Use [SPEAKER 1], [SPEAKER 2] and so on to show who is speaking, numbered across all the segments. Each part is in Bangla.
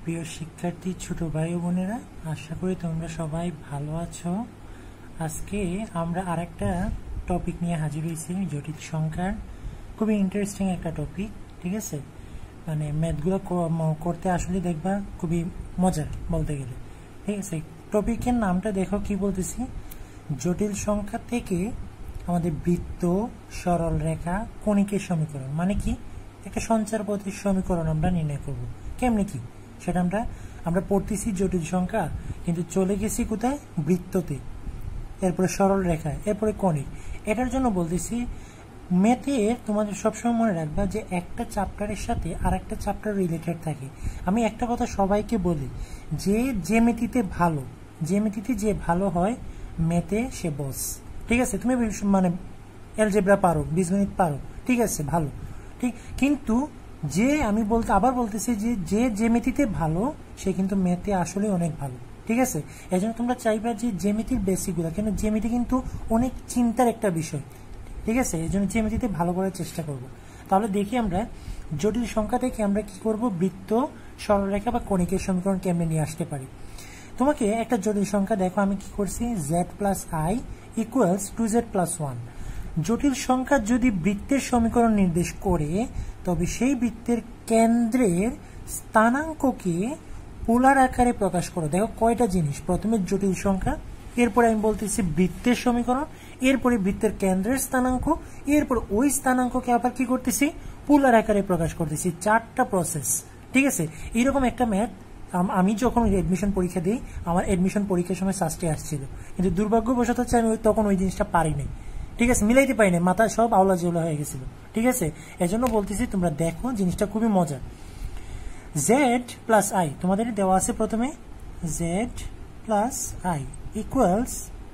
[SPEAKER 1] প্রিয় শিক্ষার্থী ছোট ভাই ও বোনেরা, আশা করি তোমরা সবাই ভালো আছো। আজকে আমরা আরেকটা টপিক নিয়ে হাজির হয়েছি, জটিল সংখ্যার। খুবই ইন্টারেস্টিং একটা টপিক, ঠিক আছে। মানে ম্যাথগুলো করতে আসলে দেখবা খুবই মজার বলতে গেলে, ঠিক আছে। টপিকের নামটা দেখো কি বলতেছি, জটিল সংখ্যা থেকে আমাদের বৃত্ত, সরল রেখা, কণিকের সমীকরণ। মানে কি, একটা সঞ্চার পথের সমীকরণ আমরা নির্ণয় করব। কেমনি কি সেটা আমরা পড়তেছি জটিল সংখ্যা, কিন্তু চলে গেছি কোথায়, বৃত্ততে, এরপরে সরল রেখা, এরপরে কণিক। এটার জন্য বলতেছি ম্যাথে তোমাদের সবসময় মনে রাখবা যে একটা চ্যাপ্টারের সাথে আর একটা চ্যাপ্টার রিলেটেড থাকে। আমি একটা কথা সবাইকে বলি, যে জ্যামিতিতে ভালো, জ্যামিতিতে যে ভালো হয় ম্যাথে সে বস, ঠিক আছে। তুমি মানে অ্যালজেব্রা পারো, বীজগণিত পারো, ঠিক আছে, ভালো, ঠিক। কিন্তু যে আমি আবার বলতেছি যে জ্যামিতিতে ভালো সে কিন্তু ম্যাথে আসলে অনেক ভালো, ঠিক আছে। এই জন্য তোমরা চাইবা যে জ্যামিতির বেসিকগুলো, কেন জ্যামিতি কিন্তু অনেক চিন্তার একটা বিষয়, ঠিক আছে। এই জন্য জ্যামিতিতে ভালো করার চেষ্টা করব। তাহলে দেখি আমরা জটিল সংখ্যা থেকে আমরা কি করব, বৃত্ত, সরলরেখা বা কণিকের সমীকরণ কেমনে নিয়ে আসতে পারি। তোমাকে একটা জটিল সংখ্যা দেখো, আমি কি করছি, z plus I equals 2z plus 1। জটিল সংখ্যা যদি বৃত্তের সমীকরণ নির্দেশ করে, তবে সেই বৃত্তের কেন্দ্রের স্থানাঙ্ককে পোলার আকারে প্রকাশ করো। দেখো কয়টা জিনিস, প্রথমে জটিল সংখ্যা, এরপরে আমি বলতেছি বৃত্তের সমীকরণ, এরপরে বৃত্তের কেন্দ্রের স্থানাঙ্ক, এরপর ওই স্থানাঙ্ককে আবার কি করতেছি, পোলার আকারে প্রকাশ করতেছি। 4টা প্রসেস, ঠিক আছে। এইরকম একটা ম্যাথ আমি যখন এডমিশন পরীক্ষা দিই, আমার এডমিশন পরীক্ষার সময় সাস্টে আসছিল, কিন্তু দুর্ভাগ্যবশত হচ্ছে আমি তখন ওই জিনিসটা পারিনি, ঠিক আছে, মিলাইতে পারিনি, মাথায় সব আওলা জেওলা হয়ে গেছিল, ঠিক আছে। এজন্য বলতেছি তোমরা দেখো, জিনিসটা খুবই মজা। z প্লাস আই তোমাদের দেওয়া আছে, প্রথমে z plus I equals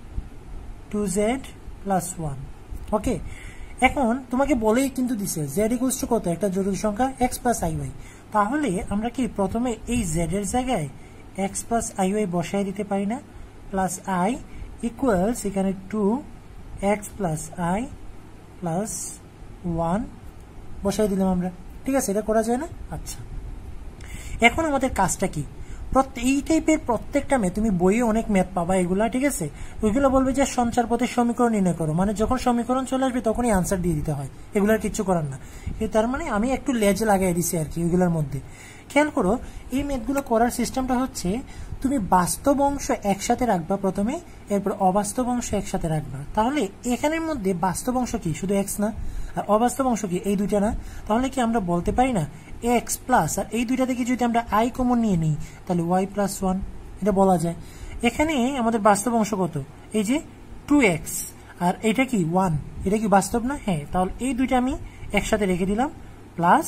[SPEAKER 1] 2z plus 1। Okay, এখন তোমাকে বলেই কিন্তু দিছে z ইকুয়ালস টু কত, একটা জটিল সংখ্যা x প্লাস আই ওয়াই। তাহলে আমরা কি প্রথমে এই z এর জায়গায় x প্লাস আই ওয়াই বসাই দিতে পারি না, প্লাস আই ইকুয়ালস এখানে 2x প্লাস আই প্লাস 1 বসাই দিলাম আমরা, ঠিক আছে। এটা করা যায় না? আচ্ছা, এখন আমাদের কাজটা কি, এই টাইপের প্রত্যেকটা ম্যাথ তুমি বইয়ে অনেক ম্যাথ পাবা এগুলা, ঠিক আছে। ওইগুলো বলবে যে সঞ্চার পথের সমীকরণ নির্ণয় করো, মানে যখন সমীকরণ চলে আসবে তখনই আনসার দিয়ে দিতে হয়, এগুলার কিচ্ছু করার না। তার মানে আমি একটু লেজ লাগাই দিছি আর কি ওইগুলোর মধ্যে। খেয়াল করো, এই ম্যাথগুলো করার সিস্টেমটা হচ্ছে, তুমি বাস্তব অংশ একসাথে রাখবা প্রথমে, এরপর অবাস্তব অংশ একসাথে রাখবা। তাহলে এখানের মধ্যে বাস্তব অংশ কি, শুধু এক্স না, আর অবাস্তব অংশ কি, এই দুইটা না। তাহলে কি আমরা বলতে পারি না এক্স প্লাস, আর এই দুইটা থেকে যদি আমরা আই কমন নিয়ে নিই তাহলে ওয়াই প্লাস 1, এটা বলা যায়। এখানে আমাদের বাস্তব অংশ কত, এই যে 2x, আর এটা কি 1, এটা কি বাস্তব না? হ্যাঁ, তাহলে এই দুইটা আমি একসাথে রেখে দিলাম, প্লাস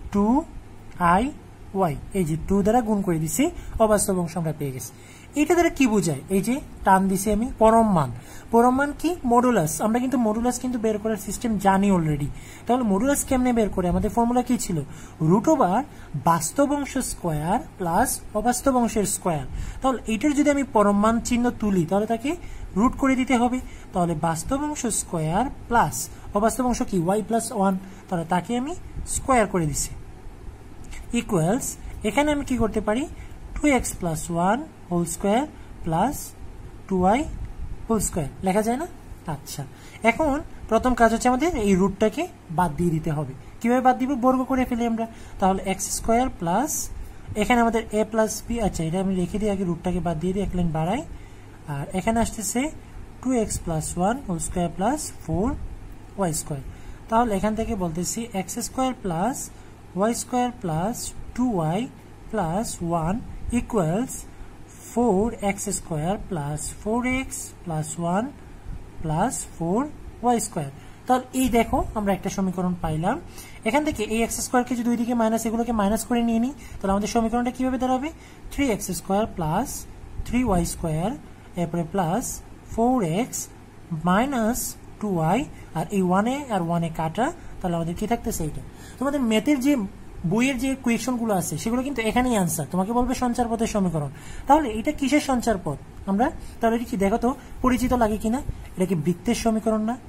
[SPEAKER 1] 2i y, এই যে 2 দ্বারা গুণ করে দিছি, অবাস্তব অংশ আমরা পেয়ে গেছি। এটা দ্বারা কি বোঝায়, এই যে টান দিছি আমি, পরম মান। পরম মান কি, মডুলাস। আমরা কিন্তু মডুলাস কিন্তু বের করার সিস্টেম জানি অলরেডি। তাহলে মডুলাস কেমনে বের করে, আমাদের ফর্মুলা কি ছিল, রুট ওভার বাস্তব অংশ স্কোয়ার প্লাস অবাস্তব অংশের স্কোয়ার। তাহলে এটার যদি আমি পরম মান চিহ্ন তুলি, তাহলে তাকে রুট করে দিতে হবে। তাহলে বাস্তব অংশ স্কোয়ার প্লাস অবাস্তব অংশ কি, ওয়াই প্লাস 1, তাহলে তাকে আমি স্কোয়ার করে দিছি, ইকুয়ালস এখানে আমি কি করতে পারি, 2x plus 1 whole square plus 2y whole square লেখা যায় না? আচ্ছা, এখন প্রথম কাজ হচ্ছে আমাদের এই রুটটাকে বাদ দিয়ে দিতে হবে। কিভাবে বাদ দিব, বর্গ করে ফেলি আমরা। তাহলে এক্স স্কোয়ার প্লাস এখানে আমাদের এ প্লাস বি, আচ্ছা এটা আমি লিখে দিই আগে, রুটটাকে বাদ দিয়ে দিই, এক লাইন বাড়াই। আর এখানে আসতেছে 2x plus 1 whole square plus 4y square. তাহলে এখান থেকে বলতেছি x square plus y square plus 2y plus 1 equals 4x square plus 4x plus 1 plus 4y square. তাহলে এই দেখো আমরা একটা সমীকরণ পাইলাম। এখান থেকে এই এক্স স্কোয়ারকে যদি দুই দিকে মাইনাস, এগুলোকে মাইনাস করে নিয়ে নিই, তাহলে আমাদের সমীকরণটা কিভাবে দাঁড়াবে, 3x square plus 3y square, এরপরে প্লাস 4x মাইনাস 2y, আর এই 1 আর 1 কাটা, তাহলে আমাদের কি থাকতেছে, এইটা। তোমাদের ম্যাথের যে বইয়ের যে কোয়েশনগুলো আছে সেগুলো কিন্তু এখানেই আনসার, তোমাকে বলবে সঞ্চার পথের সমীকরণ। তাহলে এটা কিসের সঞ্চার পথ, আমরা তাহলে কি দেখো তো পরিচিত লাগে কিনা, এটা কি বৃত্তের সমীকরণ না,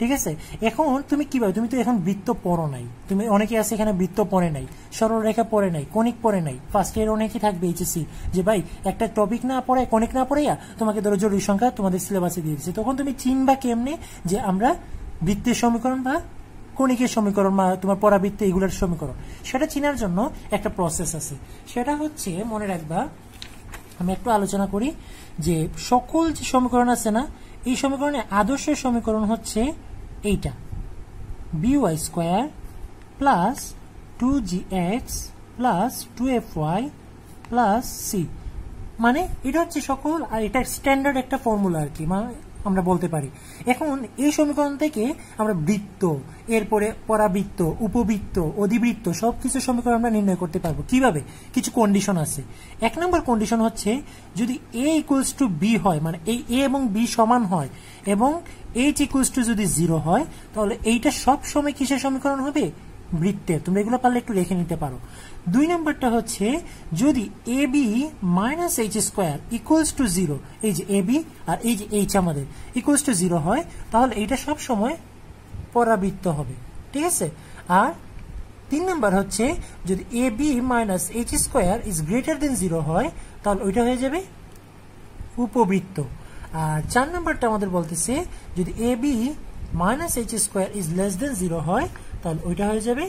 [SPEAKER 1] ঠিক আছে। এখন তুমি কিভাবে, তুমি তো এখন বৃত্ত পড়ো নাই, তুমি অনেকে আছে এখানে বৃত্ত পড়ে নাই, সরলরেখা পড়ে নাই, কনিক পড়ে নাই। ফার্স্ট ইয়ার অনেকেই থাকবে এইচএসসি যে ভাই একটা টপিক না পড়ে, কনিক না পড়াইয়া তোমাকে ধরো জরুরি সংখ্যা তোমাদের সিলেবাসে দিয়ে দিচ্ছে, তখন তুমি চিনবা কেমনে যে আমরা বৃত্তের সমীকরণ বা কণিকের সমীকরণ বা তোমার পরাবৃত্তে এগুলোর সমীকরণ, সেটা চেনার জন্য একটা প্রসেস আছে। সেটা হচ্ছে মনে রাখবা, আমি একটু আলোচনা করি যে সকল যে সমীকরণ আছে না, এই সমীকরণের আদর্শ সমীকরণ হচ্ছে এইটা, by square plus 2gx plus 2fy plus C. মানে এটা হচ্ছে সকল, আর এটা স্ট্যান্ডার্ড একটা ফর্মুলা আর কি, মানে আমরা বলতে পারি। এখন এই সমীকরণ থেকে আমরা বৃত্ত, এরপরে পরাবৃত্ত, উপবৃত্ত, অধিবৃত্ত সবকিছু সমীকরণ আমরা নির্ণয় করতে পারবো। কিভাবে? কিছু কন্ডিশন আছে। 1 নম্বর কন্ডিশন হচ্ছে যদি a ইকুয়ালস টু b হয়, মানে এই a এবং b সমান হয় এবং h ইকুয়ালস টু যদি 0 হয়, তাহলে এইটা সব সময় কিসের সমীকরণ হবে? বৃত্তের। তোমরা এগুলো পারলে একটু লিখে নিতে পারো। 2 নম্বরটা হচ্ছে যদি ab minus h square equals to 0, এই যে ab আর এই যে h আমাদের ইকুয়ালস টু 0 হয়, তাহলে এইটা সব সময় পরাবৃত্ত হবে। ঠিক আছে। আর 3 নম্বর হচ্ছে যদি ab minus h square is greater than 0 হয়, তাহলে ওইটা হয়ে যাবে উপবৃত্ত। আর 4 নম্বরটা আমাদের বলতেছে যদি ab minus h square is less than 0 হয়, তাহলে ওইটা হয়ে যাবে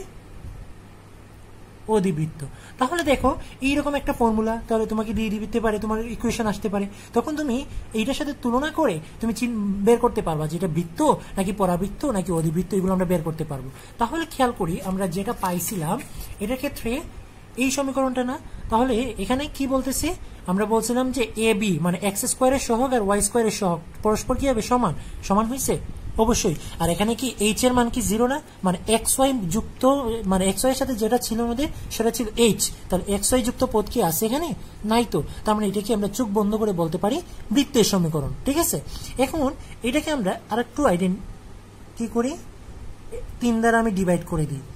[SPEAKER 1] অধিবৃত্ত। তাহলে দেখো এইরকম একটা ফর্মুলা তাহলে তোমাকে দিয়ে দিতে পারে, তোমার ইকুয়েশন আসতে পারে, তখন তুমি এইটার সাথে তুলনা করে তুমি বের করতে পারবা যে এটা বৃত্ত নাকি পরাবৃত্ত নাকি অধিবৃত্ত, এগুলো আমরা বের করতে পারবো। তাহলে খেয়াল করি আমরা যেটা পাইছিলাম এটার ক্ষেত্রে এই সমীকরণটা না, তাহলে এখানে কি বলতেছে, আমরা বলছিলাম যে এ বি মানে এক্স স্কোয়ারের সহগ আর ওয়াই স্কোয়ারের সহগ পরস্পর কি হবে? সমান। সমান হয়েছে অবশ্যই। আর এখানে কি এইচ এর মান কি 0 না? মানে এক্স ওয়াই যুক্ত, মানে এক্স ওয়াই এর সাথে যেটা ছিল আমাদের সেটা ছিল এইচ, তাহলে এক্স ওয়াই যুক্ত পদ কি আছে এখানে? নাই তো। তার মানে এটাকে আমরা চোখ বন্ধ করে বলতে পারি বৃত্তের সমীকরণ। ঠিক আছে। এখন এটাকে আমরা আর একটু কি করি, 3 দ্বারা আমি ডিভাইড করে দিই।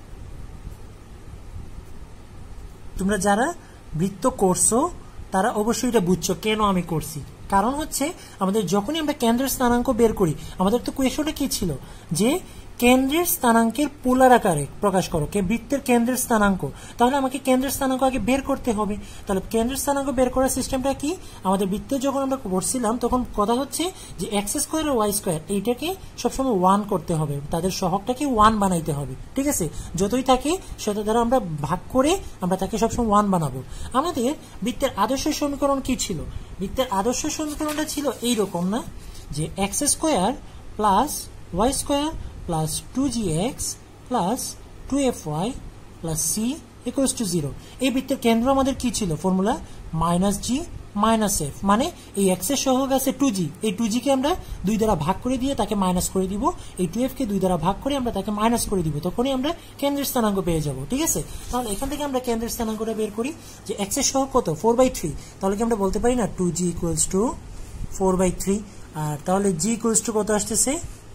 [SPEAKER 1] তোমরা যারা বৃত্ত করছো তারা অবশ্যই এটা বুঝছো কেন আমি করছি। কারণ হচ্ছে আমাদের যখনই আমরা কেন্দ্রের স্থানাঙ্ক বের করি, আমাদের তো কোয়েশনটা কি ছিল যে কেন্দ্রের স্থানাঙ্কের পোলার আকারে প্রকাশ করো, বৃত্তের কেন্দ্রের স্থানাঙ্ক। তাহলে আমাকে কেন্দ্রের স্থানাঙ্ক আগে বের করতে হবে। তাহলে কেন্দ্রের স্থানাঙ্ক বের করার সিস্টেমটা কি? আমাদের বৃত্তে যখন আমরা করছিলাম তখন কথা হচ্ছে যে এক্স স্কোয়ার আর ওয়াই স্কোয়ার এইটাকে সবসময় 1 করতে হবে, তাদের সহগটাকে 1 বানাইতে হবে। ঠিক আছে। যতই থাকে সেটা দ্বারা আমরা ভাগ করে আমরা তাকে সবসময় 1 বানাবো। আমাদের বৃত্তের আদর্শ সমীকরণ কি ছিল? বৃত্তের আদর্শ সমীকরণটা ছিল এইরকম না, যে x square plus y square plus 2gx plus 2fy plus c equals to 0। এই বৃত্তের কেন্দ্র আমাদের কি ছিল? Formula minus G minus F, মানে এই এক্স এর সহগ আছে 2g, এই 2g কে আমরা 2 দ্বারা ভাগ করে দিয়ে তাকে মাইনাস করে দিব, এই 2f কে 2 দ্বারা ভাগ করে আমরা তাকে মাইনাস করে দিব, তখনই আমরা কেন্দ্রের স্থানাঙ্ক পেয়ে যাব। ঠিক আছে। তাহলে এখান থেকে আমরা কেন্দ্রের স্থানাঙ্কটা বের করি যে এক্স এর সহগ কত? 4/3। তাহলে কি আমরা বলতে পারি না 2g ইকুয়ালস টু 4/3। আর তাহলে g ইকুয়ালস টু কত আসতেছে?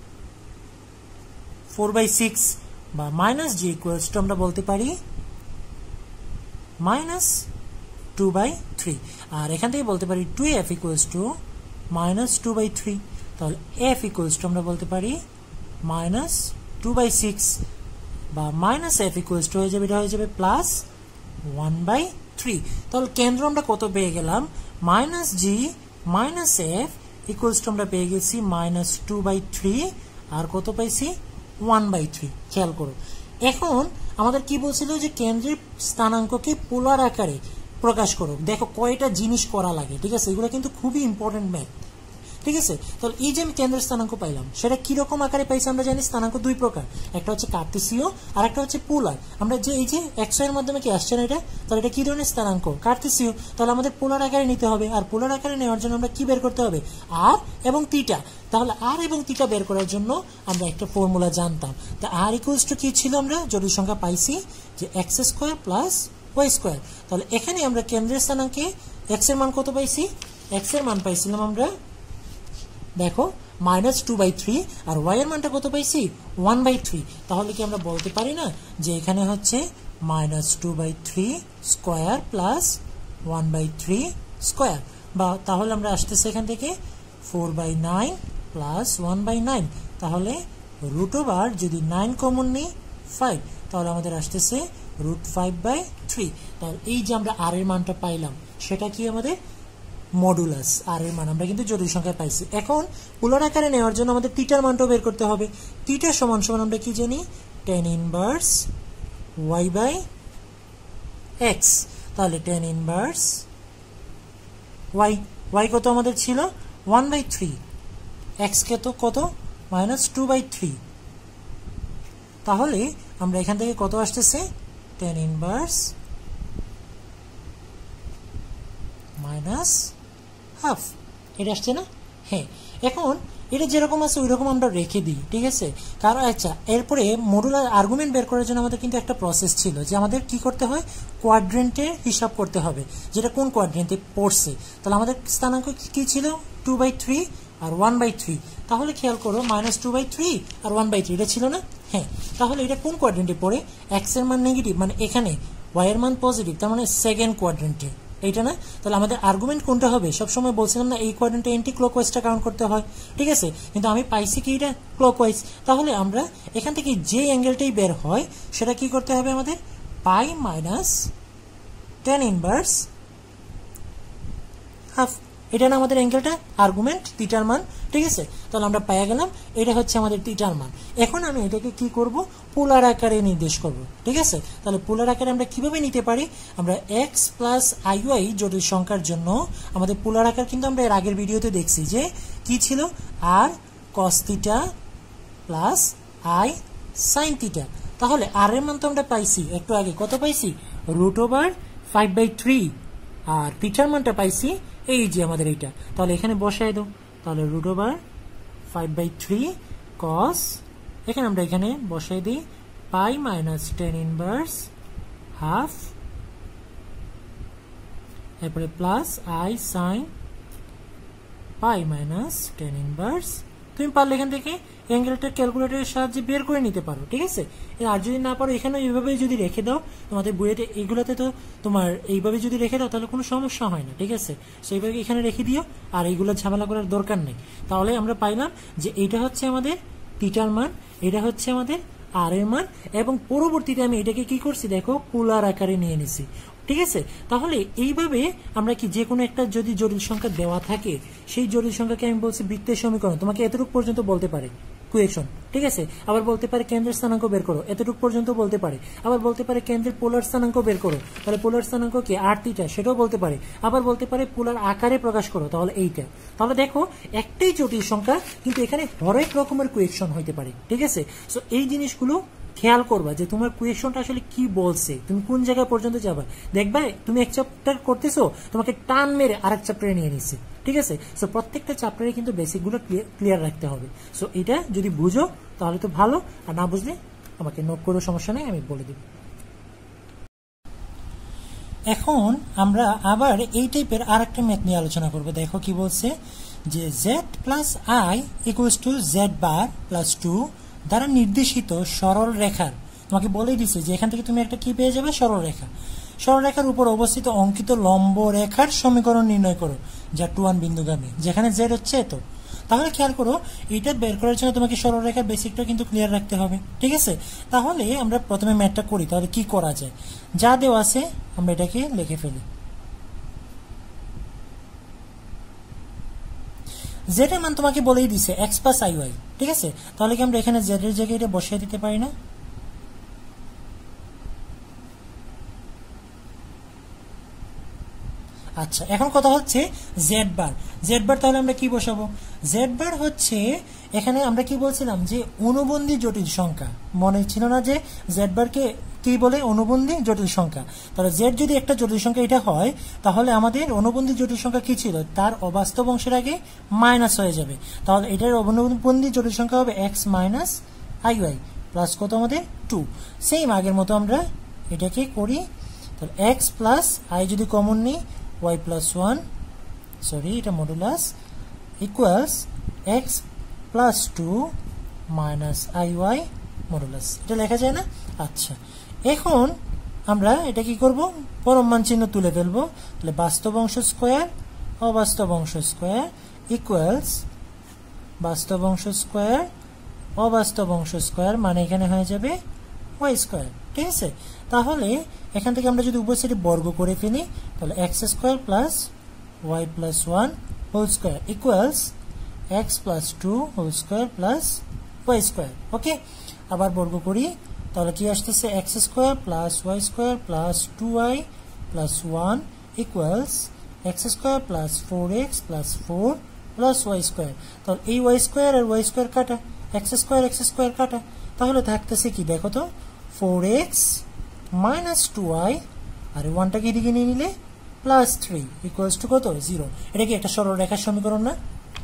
[SPEAKER 1] 4/6 বা মাইনাস জি ইকুয়ালস টু আমরা বলতে পারি মাইনাস 2/3। আর এখান থেকে বলতে পারি 2f ইকুয়ালস টু মাইনাস 2/3। তাহলে f ইকুয়ালস টু আমরা বলতে পারি মাইনাস 2/6 বা মাইনাস f ইকুয়ালস টু হয়ে যাবে, এটা হয়ে যাবে প্লাস 1/3। তাহলে কেন্দ্র আমরা কত পেয়ে গেলাম? Minus G minus F equals to আমরা পেয়ে গেছি মাইনাস 2/3 আর কত পাইছি? 1/3। খেয়াল করো। এখন আমাদের কি বলছিল যে কেন্দ্রের স্থানাঙ্ককে পোলার আকারে প্রকাশ করো। দেখো কয়টা জিনিস করা লাগে। ঠিক আছে। এগুলো কিন্তু খুবই ইম্পর্টেন্ট ম্যাথ। ঠিক আছে। তাহলে এই যে আমি কেন্দ্রের স্থানাঙ্ক পাইলাম সেটা কিরকম আকারে পাইছি? আমরা জানি স্থানাঙ্ক 2 প্রকার, একটা হচ্ছে কার্তেসীয় আর একটা হচ্ছে পোলার। আমরা যে এই যে এক্স এর মাধ্যমে কি আসছে না এটা, তাহলে এটা কি ধরনের স্থানাঙ্ক? কার্তেসীয়। তাহলে আমাদের পোলার আকারে নিতে হবে, আর পোলার আকারে নেওয়ার জন্য আমরা কি বের করতে হবে? আর এবং থিটা। তাহলে আর এবং থিটা বের করার জন্য আমরা একটা ফর্মুলা জানতাম। তা আর ইকুয়ালস টু কি ছিল? আমরা জটিল সংখ্যা পাইছি যে x square plus y square. তাহলে এখানে আমরা কেন্দ্রের স্থানাঙ্কে এক্স এর মান কত পাইছি? এক্স এর মান পাইছিলাম আমরা দেখো মাইনাস 2/3 আর ওয়াই এর মানটা কত পাইছি? 1/3। তাহলে কি আমরা বলতে পারি না যে এখানে হচ্ছে মাইনাস 2/3 স্কোয়ার প্লাস 1/3 স্কোয়ার, বা তাহলে আমরা আসতেছে এখান থেকে 4/9 প্লাস 1/9, তাহলে রুট ওভার যদি 9 কমন নিই 5, তাহলে আমাদের আসতেছে √5/3। তাহলে এই যে আমরা আর এর মানটা পাইলাম সেটা কি আমাদের মডুলাস, আর এর মান আমরা কিন্তু জটিল সংখ্যায় পাইছি। এখন পোলার আকারে নেওয়ার জন্য আমাদের থিটার মানটাও বের করতে হবে। থিটা সমান সমান আমরা কি জানি, tan ইনভার্স y/x। তাহলে tan ইনভার্স y কত আমাদের ছিল 1/3, x কে তো কত -2/3। তাহলে আমরা এখান থেকে কত আসতেছে tan ইনভার্স -1/2 এটা আসছে না? হ্যাঁ, এখন এটা যেরকম আছে ওইরকম আমরা রেখে দিই, ঠিক আছে? কারণ আচ্ছা, এরপরে মডুলার আর্গুমেন্ট বের করার জন্য আমাদের কিন্তু একটা প্রসেস ছিল যে আমাদের কি করতে হয়, কোয়াড্রেন্টের হিসাব করতে হবে, যেটা কোন কোয়াড্রেন্টে পড়ছে। তাহলে আমাদের স্থানাঙ্ক কি ছিল 2/3 আর 1/3। তাহলে খেয়াল করো -2/3 আর 1/3 এটা ছিল না? হ্যাঁ, তাহলে এটা কোন কোয়াড্রেন্টে পড়ে, এক্স এর মান নেগেটিভ মানে এখানে, ওয়াই এর মান পজিটিভ, তার মানে সেকেন্ড কোয়াড্রেন্টে, এইটা না? তাহলে আমাদের আর্গুমেন্ট কোনটা হবে, সবসময় বলছিলাম না এই কোয়াড্রেন্টে এন্টি ক্লকওয়াইজটা কাউন্ট করতে হয়, ঠিক আছে? কিন্তু আমি পাইছি কি এটা ক্লকওয়াইজ। তাহলে আমরা এখান থেকে যে অ্যাঙ্গেলটাই বের হয় সেটা কি করতে হবে আমাদের, pi minus tan inverse half, এটা না আমাদের অ্যাঙ্গেলটা, আর্গুমেন্ট থিটার মান, ঠিক আছে? তাহলে আমরা পেয়ে গেলাম এটা হচ্ছে আমাদের থিটার মান। এখন আমি এটাকে কি করব, পোলার আকারে নির্দেশ করব, ঠিক আছে? তাহলে পোলার আকারে আমরা কিভাবে নিতে পারি, আমরা x প্লাস iy জটিল সংখ্যার জন্য আমাদের পোলার আকার কিন্তু আমরা এর আগের ভিডিওতে দেখছি যে কি ছিল, r cos theta plus i sin theta. তাহলে r এর মান তো আমরা পাইছি একটু আগে, কত পাইছি, √5/3, আর থিটার মানটা পাইছি এই যে আমাদের এইটা। তাহলে এখানে বসাই দাও, তাহলে √5/3 cos, এখানে আমরা এখানে বসাই দিই pi minus tan inverse half, এরপরে plus i sin pi minus tan inverse. তুমি পারলে এখান থেকে অ্যাঙ্গেলটা ক্যালকুলেটরের সাহায্যে বের করে নিতে পারো, ঠিক আছে? আর যদি না পারো এখানে এইভাবে যদি রেখে দাও, তোমাদের বইয়েতে এইগুলোতে তো তোমার এইভাবে যদি রেখে দাও তাহলে কোনো সমস্যা হয় না, ঠিক আছে? সেইভাবে এখানে রেখে দিও, আর এইগুলো ঝামেলা করার দরকার নেই। তাহলে আমরা পাইলাম যে এইটা হচ্ছে আমাদের থিটার মান, এটা হচ্ছে আমাদের আর এর মান, এবং পরবর্তীতে আমি এটাকে কি করছি দেখো, পোলার আকারে নিয়ে নিছি, ঠিক আছে? তাহলে এইভাবে আমরা কি যে কোনো একটা যদি জটিল সংখ্যা দেওয়া থাকে সেই জটিল সংখ্যাকে আমি বলছি বৃত্তের সমীকরণ, তোমাকে এতটুকু পর্যন্ত বলতে পারে ইকুয়েশন, ঠিক আছে? আবার বলতে পারে কেন্দ্রের স্থানাঙ্ক বের করো, এতটুকু পর্যন্ত বলতে পারে। আবার বলতে পারে কেন্দ্রের পোলার স্থানাঙ্ক বের করো, তাহলে পোলার স্থানাঙ্ক কি আর থিটা, সেটাও বলতে পারে। আবার বলতে পারে পোলার আকারে প্রকাশ করো, তাহলে এইটা। তাহলে দেখো একটাই জটিল সংখ্যা কিন্তু এখানে হরেক রকমের কোয়েকশন হইতে পারে, ঠিক আছে? সো এই জিনিসগুলো খেয়াল করবা যে তোমার কোয়েশনটা আসলে কি বলছে, তুমি কোন জায়গা পর্যন্ত যাবা। দেখবা তুমি এক চ্যাপ্টার করতেছো, তোমাকে টান মেরে আরেক চ্যাপ্টারে নিয়ে নিচ্ছে, ঠিক আছে? সো প্রত্যেকটা চ্যাপ্টারে কিন্তু বেসিকগুলো ক্লিয়ার রাখতে হবে। সো এটা যদি বুঝো তাহলে তো ভালো, আর না বুঝলে আমাকে নোট করো, সমস্যা নেই, আমি বলে দেব। এখন আমরা আবার এই টাইপের আর একটা ম্যাথ নিয়ে আলোচনা করব। দেখো কি বলছে, যে z plus i equals to z bar plus 2 দ্বারা নির্দেশিত সরল রেখার, তোমাকে বলেই দিছে যে এখান থেকে তুমি একটা কি পেয়ে যাবে, সরল রেখা। সরল রেখার উপর অবস্থিত অঙ্কিত লম্ব রেখার সমীকরণ নির্ণয় করো যা 2-1 বিন্দুগামী, যেখানে z হচ্ছে এত। তাহলে খেয়াল করো, এটা বের করার জন্য তোমাকে সরল রেখার বেসিকটা কিন্তু ক্লিয়ার রাখতে হবে, ঠিক আছে? তাহলে আমরা প্রথমে ম্যাথটা করি, তাহলে কি করা যায়, যা দেওয়া আছে আমরা এটাকে লিখে ফেলি। z এর মান তোমাকে বলেই দিছে x প্লাস iy, ঠিক আছে? তাহলে কি আমরা এখানে z এর জায়গায় এটা বসিয়ে দিতে পারি না? আচ্ছা, এখন কথা হচ্ছে z বার। z বার তাহলে আমরা কি বসাবো, z বার হচ্ছে এখানে আমরা কি বলছিলাম যে অনুবন্ধী জটিল সংখ্যা, মনে ছিল না যে z বারকে কি বলে, অনুবন্ধী জটিল সংখ্যা। তাহলে z যদি একটা জটিল সংখ্যা এটা হয়, তাহলে আমাদের অনুবন্ধী জটিল সংখ্যা কি ছিল, তার অবাস্তব অংশের আগে মাইনাস হয়ে যাবে। তাহলে এটার অনুবন্ধী জটিল সংখ্যা হবে x মাইনাস iy প্লাস কত আমাদের 2। সেম আগের মতো আমরা এটাকে করি, তাহলে x প্লাস i যদি কমন নিই y প্লাস 1, সরি এটা modulus, equals x plus 2 minus iy modulus, এটা লেখা যায় না? আচ্ছা, এখন আমরা এটা কি করব, পরম মান চিহ্ন তুলে ফেলবো। তাহলে বাস্তব অংশ স্কোয়ার অবাস্তব অংশ স্কোয়ার ইকুয়ালস বাস্তব অংশ স্কোয়ার অবাস্তব অংশ স্কয়ার, মানে এখানে হয়ে যাবে ওয়াই স্কয়ার। ঠিক আছে, তাহলে এখান থেকে আমরা যদি উভয় সাইডে বর্গ করে ফেলি তাহলে x square plus y plus 1 whole square equals x plus 2 whole square plus y square. Okay, আবার বর্গ করি তাহলে কি আসতেছে x square plus y square plus 2y plus 1 equals x square plus 4x plus 4 plus y square. তাহলে এই ওয়াই স্কয়ার আর ওয়াই স্কয়ার কাটা, এক্স স্কয়ার কাটা, তাহলে থাকতেছে কি দেখো তো 4x মাইনাস 2y আর 1টাকে এদিকে নিয়ে নিলে প্লাস 3 ইকুয়ালস টু কত 0। এটা কি একটা সরল রেখার সমীকরণ না?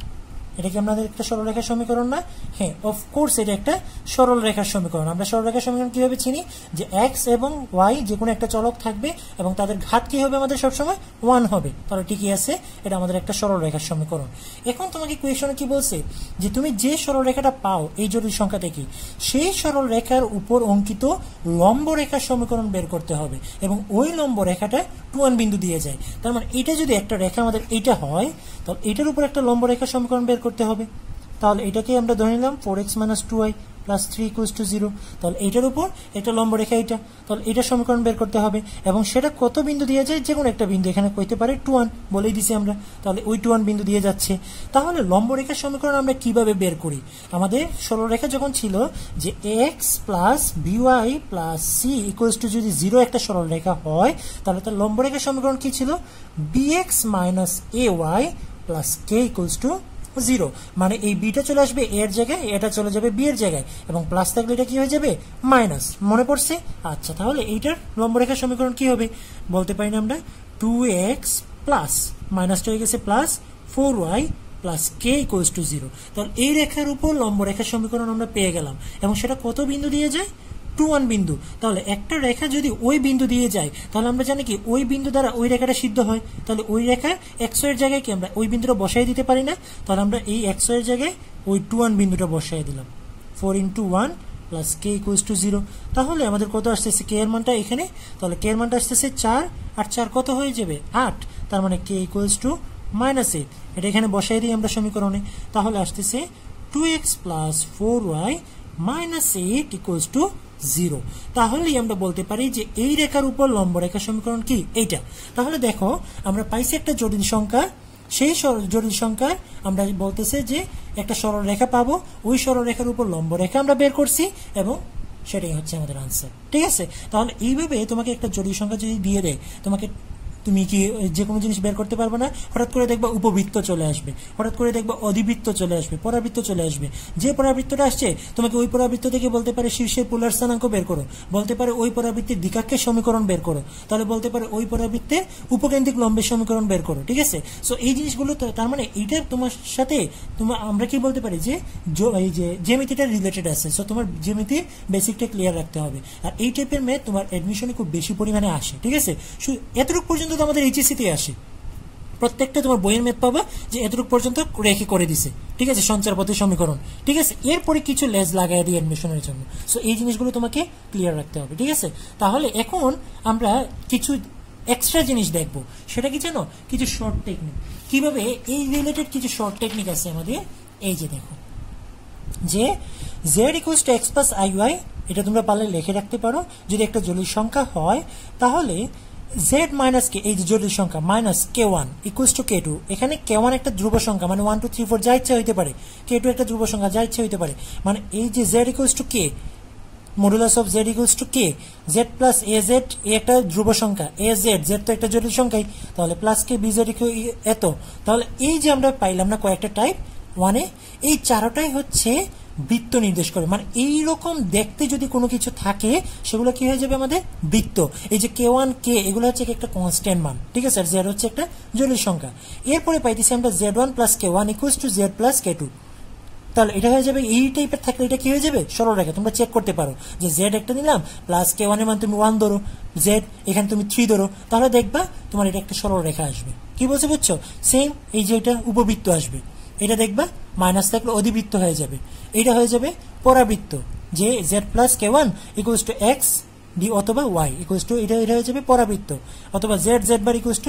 [SPEAKER 1] এটা কি আমাদের একটা সরল রেখার সমীকরণ না? হ্যাঁ, অফকোর্স এটা একটা সরল রেখার সমীকরণ। আমরা সরল রেখার সমীকরণ কিভাবে চিনি? যে এক্স এবং ওয়াই যে কোনো একটা চলক থাকবে এবং তাদের ঘাত কি হবে আমাদের সবসময় 1 হবে, তাহলে ঠিকই আছে, এটা আমাদের একটা সরল রেখার সমীকরণ। এখন তোমাকে কোয়েশনে কি বলছে যে তুমি যে সরল রেখাটা পাও এই জটিল সংখ্যা থেকে সেই সরল রেখার উপর অঙ্কিত লম্ব রেখার সমীকরণ বের করতে হবে এবং ওই লম্ব রেখাটা 2 বিন্দু দিয়ে যায়। তার মানে এটা যদি একটা রেখা আমাদের এটা হয় তাহলে এটার উপর একটা লম্ব রেখার সমীকরণ বের করতে হবে। তাহলে এটাকে আমরা ধরে নিলাম 4x minus 2y plus 3 equals to 0। তাহলে এটার উপর একটা লম্ব রেখা এটা, তাহলে এটা সমীকরণ বের করতে হবে এবং সেটা কত বিন্দু দিয়ে যায়? যে কোনো একটা বিন্দু, এখানে কইতে পারে 2 বলেই দিছি আমরা, তাহলে ওই 2 বিন্দু দিয়ে যাচ্ছে। তাহলে লম্ব রেখার সমীকরণ আমরা কিভাবে বের করি? আমাদের সরল রেখা যখন ছিল যে x plus by plus c equals to যদি 0 একটা সরল রেখা হয় তাহলে তার লম্ব রেখার সমীকরণ কি ছিল? bx minus ay plus k equals to 0, মানে এই বিটা চলে আসবে a এর জায়গায়, এটা চলে যাবে b এর জায়গায় এবং প্লাস থাকলে এটা কি হয়ে যাবে মাইনাস। মনে পড়ছে? আচ্ছা, তাহলে এইটার লম্ব রেখার সমীকরণ কি হবে বলতে পারি না আমরা? 2x প্লাস মাইনাসটা হয়ে গেছে plus 4y plus k equals to 0। তাহলে এই রেখার উপর লম্ব রেখার সমীকরণ আমরা পেয়ে গেলাম এবং সেটা কত বিন্দু দিয়ে যায়? 2 বিন্দু। তাহলে একটা রেখা যদি ওই বিন্দু দিয়ে যায় তাহলে আমরা জানি কি ওই বিন্দু দ্বারা ওই রেখাটা সিদ্ধ হয়, তাহলে ওই রেখা x এর জায়গায় কি আমরা ওই বিন্দুটা বসাই দিতে পারি না? তাহলে আমরা এই x এর জায়গায় ওই 2 বিন্দুটা বসাই দিলাম, 4 × 1 প্লাস k ইকুয়ালস টু 0। তাহলে আমাদের কত আসতেছে k এর মানটা এখানে? তাহলে k এর মানটা আসতেছে 4 আর 4 কত হয়ে যাবে 8, তার মানে k ইকুয়ালস টু -8। এটা এখানে বসাই দিই আমরা সমীকরণে, তাহলে আসতেছে 2x plus 4y minus 8 equals to 0। তাহলেই আমরা বলতে পারি যে এই রেখার উপর লম্ব রেখার সমীকরণ কি এইটা। তাহলে দেখো আমরা পাইছি একটা জটিল সংখ্যা, সেই জটিল সংখ্যা আমরা বলতেছে যে একটা সরল রেখা পাবো, ওই সরল রেখার উপর লম্ব রেখা আমরা বের করছি এবং সেটাই হচ্ছে আমাদের আনসার। ঠিক আছে, তাহলে এইভাবে তোমাকে একটা জটিল সংখ্যা যদি দিয়ে দেয় তুমি কি যে কোনো জিনিস বের করতে পারবে না? হঠাৎ করে দেখবা উপবৃত্ত চলে আসবে, হঠাৎ করে দেখবা অধিবৃত্ত চলে আসবে, পরাবৃত্ত চলে আসবে। যে পরাবৃত্তটা আসছে তোমাকে ওই পরাবৃত্ত থেকে বলতে পারে শীর্ষের পোলার স্থানাঙ্ক বের করো, বলতে পারে ওই পরাবৃত্তের দ্বিকাক্ষের সমীকরণ বের করো, তাহলে বলতে পারে ওই পরাবৃত্তের উপকেন্দ্রিক লম্বের সমীকরণ বের করো। ঠিক আছে, সো এই জিনিসগুলো তার মানে এইটা তোমার সাথে আমরা কি বলতে পারি যে এই যে জ্যামিতিটা রিলেটেড আছে। সো তোমার জ্যামিতির বেসিকটা ক্লিয়ার রাখতে হবে। আর এই টাইপের ম্যাথ তোমার অ্যাডমিশনে খুব বেশি পরিমাণে আসে। ঠিক আছে, এতটুকু পর্যন্ত আমাদের এইচএসসিতে আসে, প্রত্যেকটা তোমার বইয়ের ম্যাথ পাবা যে এতটুকু পর্যন্ত রেখে করে দিছে। ঠিক আছে, সঞ্চার পথের সমীকরণ। ঠিক আছে, এরপরে কিছু লেজ লাগাই দিই অ্যাডমিশনের জন্য। সো এই জিনিসগুলো তোমাকে ক্লিয়ার রাখতে হবে। ঠিক আছে, তাহলে এখন আমরা কিছু এক্সট্রা জিনিস দেখবো, সেটা কি জানো? কিছু শর্ট টেকনিক, কিভাবে এই রিলেটেড কিছু শর্ট টেকনিক আছে আমাদের। এই যে দেখো যে z equals to x plus iy, এটা তোমরা পারলে লিখে রাখতে পারো। যদি একটা জটিল সংখ্যা হয় তাহলে z মাইনাস কে, এই যে জটিল সংখ্যা minus k1 equals two k2, এখানে k1 একটা ধ্রুব সংখ্যা মানে 1 2 3 4 যা ইচ্ছা হইতে পারে, k2 একটা ধ্রুব সংখ্যা যা ইচ্ছা হইতে পারে, মানে এই যে z equals to k modulus of z equals to k, z plus az একটা ধ্রুব সংখ্যা, az z তো একটা জটিল সংখ্যাই, তাহলে প্লাস k bz এত। তাহলে এই যে আমরা পাইলাম না কয়েকটা টাইপ, মানে এই চারটাই হচ্ছে বৃত্ত নির্দেশ করে। মানে এইরকম দেখতে যদি কোনো কিছু থাকে সেগুলো কি হয়ে যাবে আমাদের বৃত্ত। এই যে k1 k এগুলো হচ্ছে একটা কনস্ট্যান্ট মান। ঠিক আছে, আর z হচ্ছে একটা জটিল সংখ্যা। এরপরে পাইতেছি আমরা z1 plus k1 equals to z plus k2। তাহলে এটা হয়ে যাবে এই টাইপের থাকলে এটা কি হয়ে যাবে সরল রেখা। তোমরা চেক করতে পারো যে z একটা নিলাম প্লাস k1 এর মান তুমি 1 ধরো, z এখানে তুমি 3 ধরো, তাহলে দেখবা তোমার এটা একটা সরল রেখা আসবে। কি বলছে বুঝছো? সেম এই যে এটা উপবৃত্ত আসবে, এটা দেখবা মাইনাস থাকলে অধিবৃত্ত হয়ে যাবে, এটা হয়ে যাবে পরাবৃত্ত, যে z plus k1 equals to x D অথবা y ইকুয়ালস টু এটা হয়ে যাবে পরাবৃত্ত, অথবা z bar equals to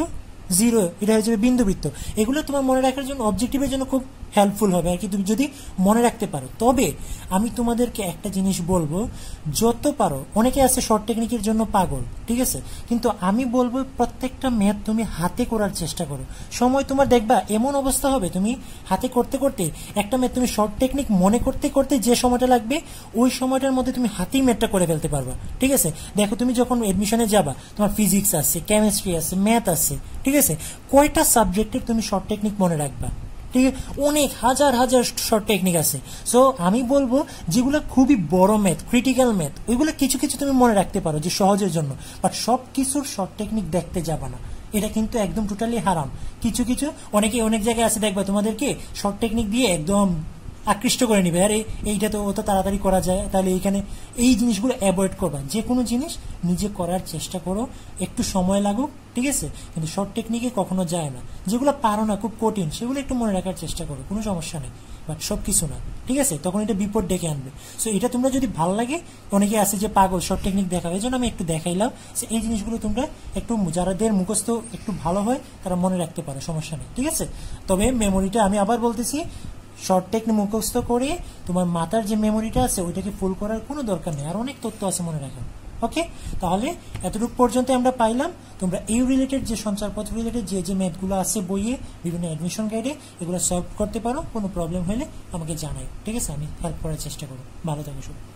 [SPEAKER 1] zero এটা হয়ে যাবে বিন্দুবৃত্ত। এগুলো তোমার মনে রাখার জন্য অবজেক্টিভের জন্য খুব হেল্পফুল হবে আর কি, তুমি যদি মনে রাখতে পারো। তবে আমি তোমাদেরকে একটা জিনিস বলবো, যত পারো, অনেকে আছে শর্ট টেকনিকের জন্য পাগল, ঠিক আছে, কিন্তু আমি বলবো প্রত্যেকটা ম্যাথ তুমি হাতে করার চেষ্টা করো। সময় তোমার দেখবা এমন অবস্থা হবে, তুমি হাতে করতে করতে একটা ম্যাথ তুমি শর্ট টেকনিক মনে করতে করতে যে সময়টা লাগবে ওই সময়টার মধ্যে তুমি হাতেই ম্যাথটা করে ফেলতে পারবা, ঠিক আছে। দেখো তুমি যখন এডমিশনে যাবা, তোমার ফিজিক্স আছে, কেমিস্ট্রি আছে, ম্যাথ আছে, ঠিক আছে, কয়টা সাবজেক্টের তুমি শর্ট টেকনিক মনে রাখবা? ঠিক আছে, অনেক হাজার হাজার শর্ট টেকনিক আছে। সো আমি বলবো যেগুলো খুবই বড় ম্যাথ, ক্রিটিক্যাল ম্যাথ, ওইগুলো কিছু কিছু তুমি মনে রাখতে পারো যে সহজের জন্য, বাট সব কিছুর শর্ট টেকনিক দেখতে যাবা না, এটা কিন্তু একদম টোটালি হারাম। কিছু কিছু অনেকে অনেক জায়গায় আছে দেখবা তোমাদেরকে শর্ট টেকনিক দিয়ে একদম আকৃষ্ট করে নিবে, আরে এইটা তো অত তাড়াতাড়ি করা যায়, তাহলে এইখানে এই জিনিসগুলো অ্যাভয়েড করবা। যে কোনো জিনিস নিজে করার চেষ্টা করো, একটু সময় লাগুক, ঠিক আছে, কিন্তু শর্ট টেকনিকে কখনো যায় না। যেগুলো পারো না, খুব কঠিন, সেগুলো একটু মনে রাখার চেষ্টা করো, কোনো সমস্যা নেই, বাট সব কিছু না, ঠিক আছে, তখন এটা বিপদ ডেকে আনবে। সো এটা তোমরা যদি ভালো লাগে, অনেকে আছে যে পাগল শর্ট টেকনিক দেখাবে, এই জন্য আমি একটু দেখাইলাম। এই জিনিসগুলো তোমরা একটু, যারাদের মুখস্থ একটু ভালো হয় তারা মনে রাখতে পারো, সমস্যা নেই, ঠিক আছে। তবে মেমোরিটা আমি আবার বলতেছি, শর্ট টেকনিক মুখস্থ করে তোমার মাথার যে মেমোরিটা আছে ওইটাকে ফুল করার কোনো দরকার নেই, আর অনেক তথ্য আছে মনে রাখার। ওকে, তাহলে এতটুকু পর্যন্ত আমরা পাইলাম। তোমরা এই রিলেটেড যে সঞ্চারপত্র রিলেটেড যে যে ম্যাথগুলো আছে বইয়ে, বিভিন্ন অ্যাডমিশন গাইডে, এগুলো সলভ করতে পারো। কোনো প্রবলেম হলে আমাকে জানাই, ঠিক আছে, আমি হেল্প করার চেষ্টা করব। ভালো থাকো সব।